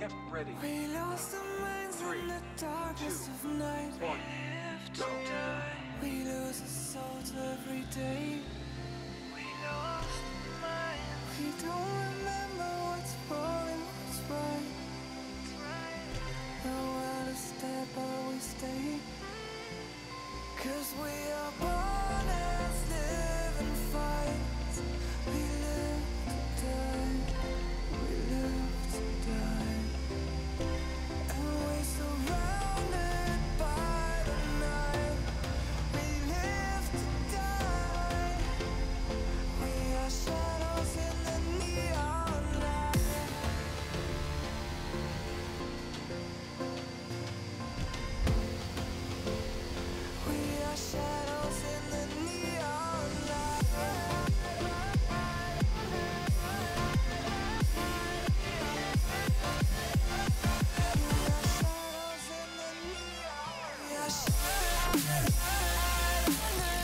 Get ready. We lost our minds in the darkness of night. One. Live to die. We lose our souls every day. We lost our minds. We don't remember what's wrong and what's right. The world is dead, but we stay. 'Cause we are born as living fights. We live to die. We live to die. And we're surrounded by the night. We live to die. We are shadows in the neon light. We are shadows in the neon light. We are shadows in the neon light.